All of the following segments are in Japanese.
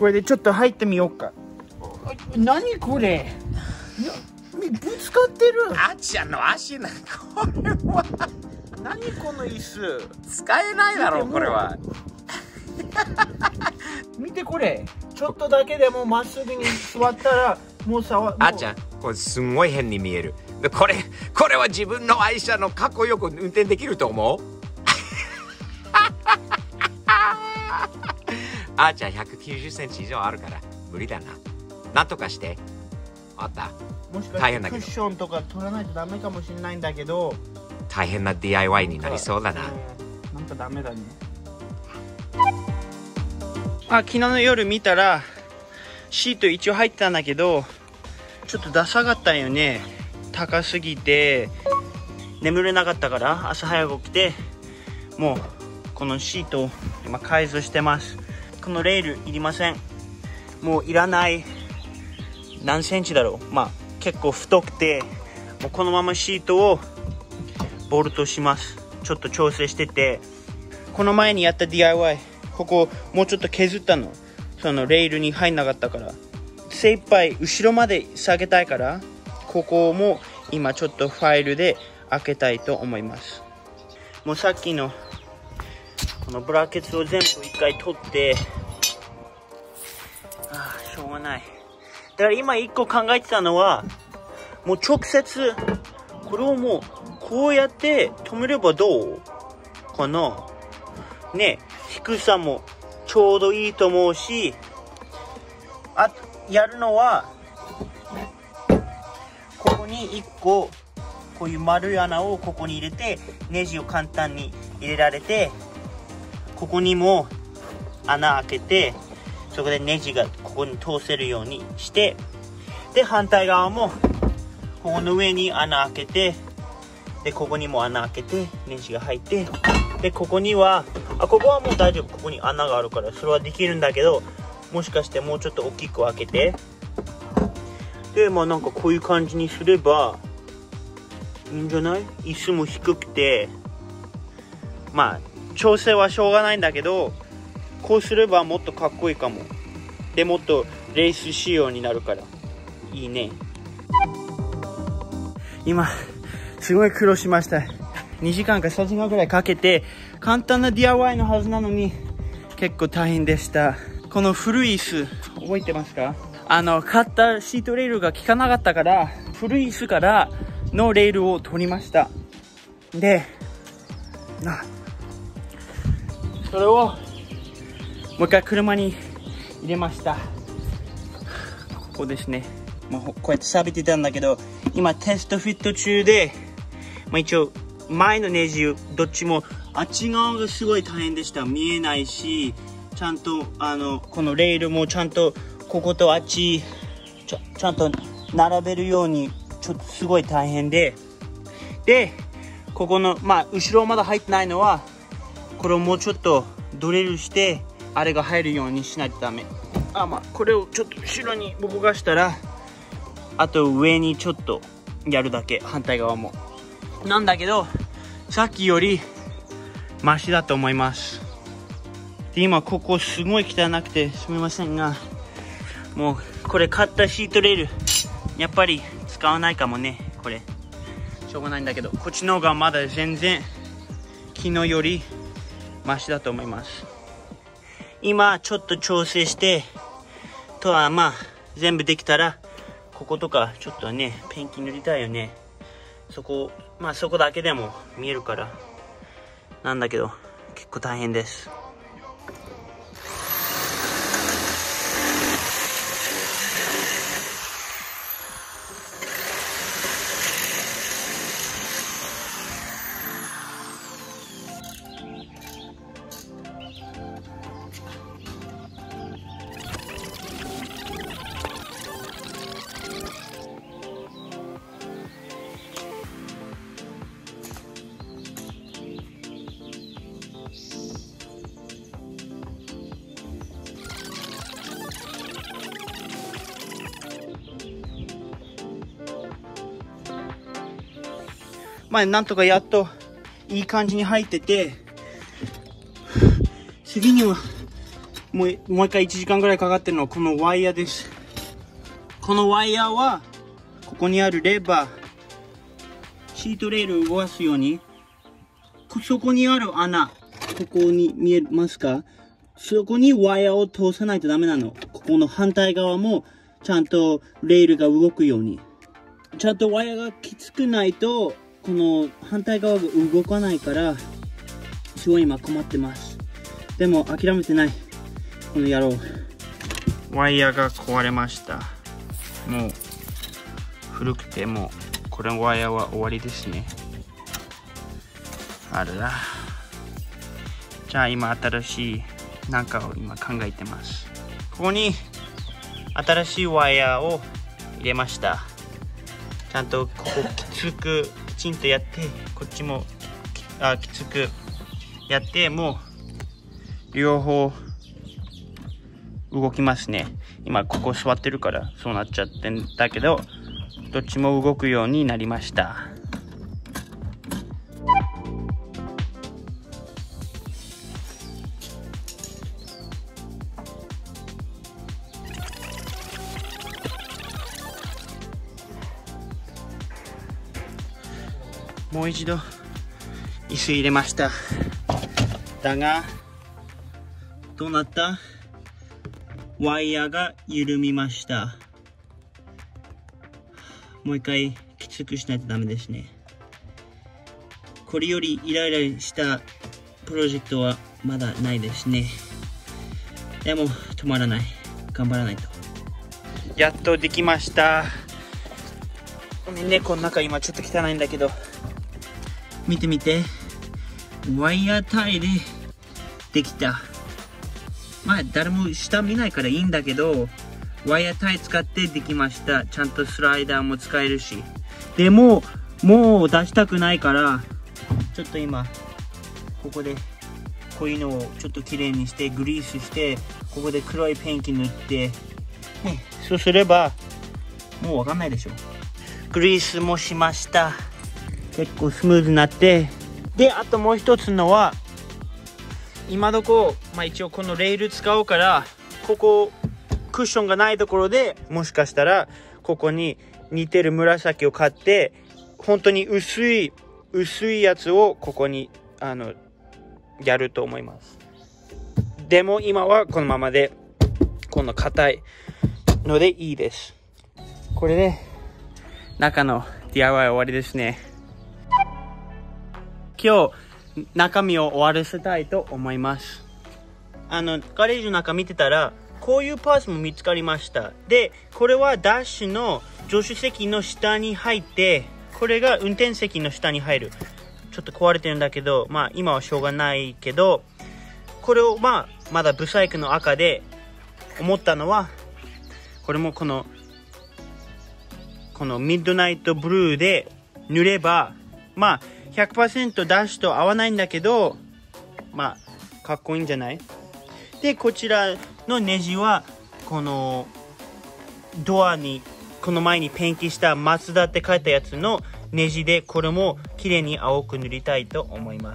これでちょっと入ってみようか。何これ、ぶつかってる。 あっちゃんの足な、これは何この椅子、 使えないだろうこれは。 見てこれ、ちょっとだけでもまっすぐに座ったらもうあっちゃん、これすんごい変に見える。これは自分の愛車のかっこよく運転できると思う？あーちゃん190センチ以上あるから無理だな。なんとかして。あった。 もしかしてクッションとか取らないとダメかもしれないんだけど、 大変な DIY になりそうだな。 なんかダメだね。昨日の夜見たらシート一応入ってたんだけど、ちょっとダサかったよね。高すぎて眠れなかったから朝早く起きて、もうこのシートを今改造してます。このレールいりません。もういらない。何センチだろう、結構太くて、もうこのままシートをボルトします。ちょっと調整してて、この前にやった DIY、 ここもうちょっと削ったの。そのレールに入んなかったから、精一杯後ろまで下げたいから、ここも今ちょっとファイルで開けたいと思います。もうさっきのこのブラケツを全部一回取って、しょうがない。だから今一個考えてたのは、もう直接これをもうこうやって止めればどうかなね。低さもちょうどいいと思うし、やるのはここに1個こういう丸い穴をここに入れて、ネジを簡単に入れられて、ここにも穴開けて、そこでネジがここに通せるようにして、で反対側もここの上に穴開けて、でここにも穴開けてネジが入って、でここにはここはもう大丈夫、ここに穴があるからそれはできるんだけど、もしかしてもうちょっと大きく開けて、でなんかこういう感じにすればいいんじゃない？椅子も低くて、調整はしょうがないんだけど、こうすればもっとかっこいいかも。でもっとレース仕様になるからいいね。今すごい苦労しました。2時間か3時間ぐらいかけて、簡単な DIY のはずなのに結構大変でした。この古い椅子覚えてますか？買ったシートレールが効かなかったから、古い椅子からのレールを取りました。でそれをもう一回車に入れました。ここですね。こうやって錆びてたんだけど、今テストフィット中で、一応前のネジどっちも、あっち側がすごい大変でした。見えないし、ちゃんとこのレールもちゃんとこことあっちちゃんと並べるように、ちょっとすごい大変で、ここの後ろまだ入ってないのは、これをもうちょっとドリルしてあれが入るようにしないとダメ。これをちょっと後ろに動かしたら、あと上にちょっとやるだけ、反対側もなんだけど、さっきよりマシだと思います。で今ここすごい汚くてすみませんが、もうこれ買ったシートレールやっぱり使わないかもね。これしょうがないんだけど、こっちの方がまだ全然昨日よりマシだと思います。今ちょっと調整して、とは全部できたら、こことかちょっとねペンキ塗りたいよね。そこだけでも見えるからなんだけど、結構大変です。なんとかやっといい感じに入ってて、次にはもう一回1時間ぐらいかかってるのはこのワイヤーです。このワイヤーは、ここにあるレバー、シートレールを動かすように、そこにある穴、ここに見えますか？そこにワイヤーを通さないとダメなの。ここの反対側も、ちゃんとレールが動くように。ちゃんとワイヤーがきつくないと、この反対側が動かないから、すごい今困ってます。でも諦めてない。この野郎。ワイヤーが壊れました。もう古くてもうこれのワイヤーは終わりですね。あるな。じゃあ今新しいなんかを今考えてます。ここに新しいワイヤーを入れました。ちゃんとここきちんとやって、こっちもきつくやって、もう両方動きますね。今ここ座ってるからそうなっちゃってんだけど、どっちも動くようになりました。もう一度椅子入れました。だがどうなった？ワイヤーが緩みました。もう一回きつくしないとダメですね。これよりイライラしたプロジェクトはまだないですね。でも止まらない。頑張らないと。やっとできました。ごめんね、この中今ちょっと汚いんだけど。見てみて。ワイヤータイでできた。まあ誰も下見ないからいいんだけど、ワイヤータイ使ってできました。ちゃんとスライダーも使えるし。でももう出したくないから、ちょっと今ここでこういうのをちょっときれいにしてグリースして、ここで黒いペンキ塗って、ね、そうすればもうわかんないでしょ。グリースもしました。結構スムーズになって、であともう一つのは、今どこ、一応このレール使うから、ここクッションがないところで、もしかしたらここに似てる紫を買って、本当に薄いやつをここにやると思います。でも今はこのままで、この硬いのでいいです。これで中の DIY 終わりですね。今日中身を終わらせたいと思います。ガレージの中見てたら、こういうパーツも見つかりました。で、これはダッシュの助手席の下に入って、これが運転席の下に入る。ちょっと壊れてるんだけど、今はしょうがないけど、これをまだブサイクの赤で思ったのは、これもこのミッドナイトブルーで塗れば、100% ダッシュと合わないんだけど、かっこいいんじゃない？で、こちらのネジは、このドアに、この前にペンキしたマツダって書いたやつのネジで、これも綺麗に青く塗りたいと思います。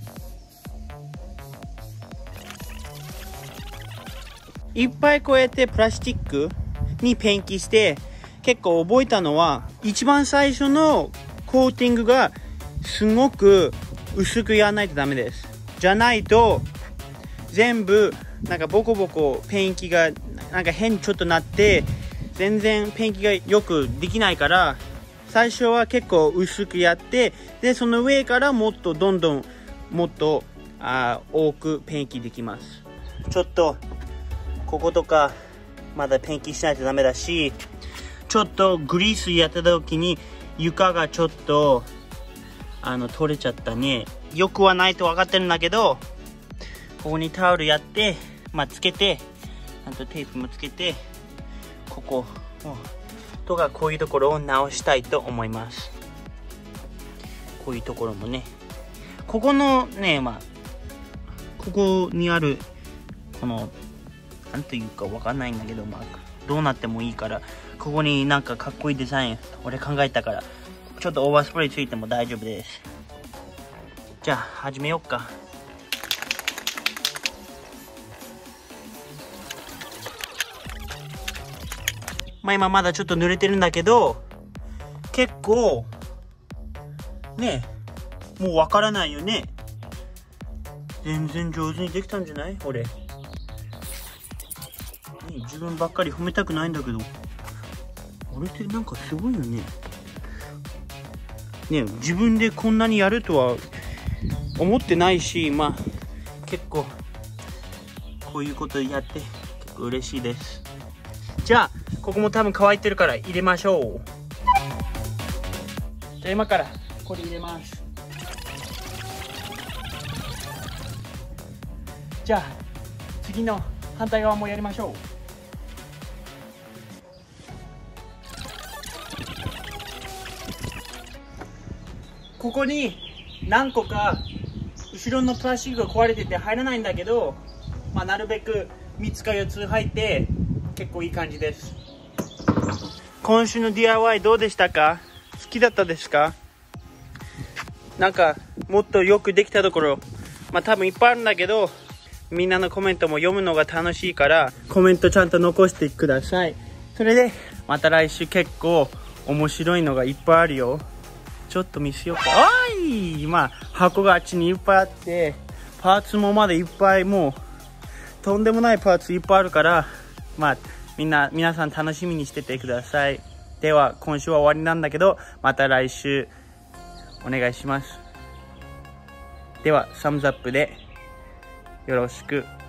いっぱいこうやってプラスチックにペンキして、結構覚えたのは、一番最初のコーティングがすごく薄くやらないとダメです。じゃないと全部ボコボコペンキが変にちょっとなって、全然ペンキがよくできないから、最初は結構薄くやって、でその上からもっとどんどんもっと多くペンキできます。ちょっとこことかまだペンキしないとダメだし、ちょっとグリースやってた時に床がちょっと取れちゃったね。よくはないと分かってるんだけど、ここにタオルやって、つけて、あとテープもつけて、こことかこういうところを直したいと思います。こういうところもね、ここのね、ここにあるこのなんていうか分かんないんだけど、どうなってもいいから、ここにかっこいいデザイン俺考えたから、ちょっとオーバースプレーついても大丈夫です。じゃあ始めようか。 まあ今まだちょっと濡れてるんだけど、結構、ね、もうわからないよね。全然上手にできたんじゃない？俺。ね、自分ばっかり褒めたくないんだけど。俺ってなんかすごいよね。ね、自分でこんなにやるとは思ってないし、まあ、結構、こういうことやって結構嬉しいです。じゃあ、ここも多分乾いてるから入れましょう。じゃあ今からこれ入れます。じゃあ次の反対側もやりましょう。ここに何個か後ろのプラスチックが壊れてて入らないんだけど、まあ、なるべく3つか4つ入って結構いい感じです。今週の DIY どうでしたか？好きだったですか？なんかもっとよくできたところ、まあ多分いっぱいあるんだけど、みんなのコメントも読むのが楽しいからコメントちゃんと残してください。それでまた来週結構面白いのがいっぱいあるよ。ちょっと見せようか。おい、まあ箱があっちにいっぱいあって、パーツもまだいっぱい、もうとんでもないパーツいっぱいあるから、まあ皆さん楽しみにしててください。では今週は終わりなんだけど、また来週お願いします。ではサムズアップでよろしく。